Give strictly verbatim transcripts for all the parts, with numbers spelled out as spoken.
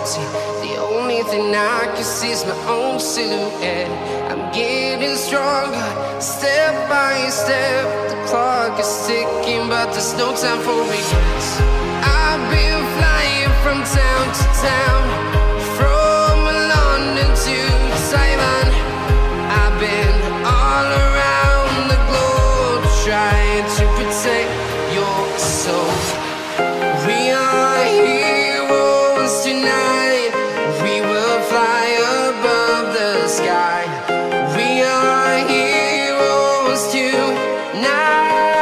empty. The only thing I can see is my own silhouette. I'm getting stronger, step by step. The clock is ticking, but there's no time for regrets. I've been flying from town to town, from London to Taiwan. I've been all around the globe, trying to protect your soul. We are heroes tonight. We will fly above the sky. We are heroes tonight.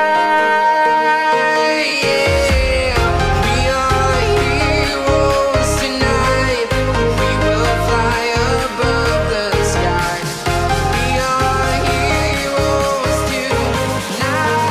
Yeah. We are heroes tonight. We will fly above the sky. We are heroes tonight.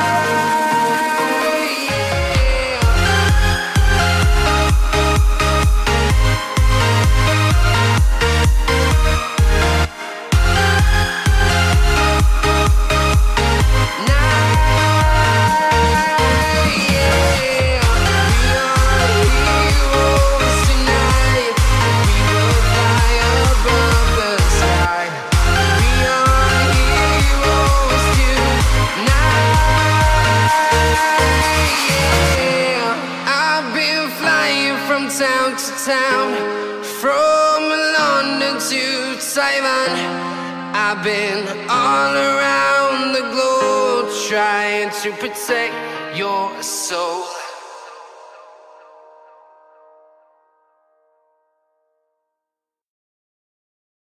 Town to town, from London to Taiwan. I've been all around the globe, trying to protect your soul.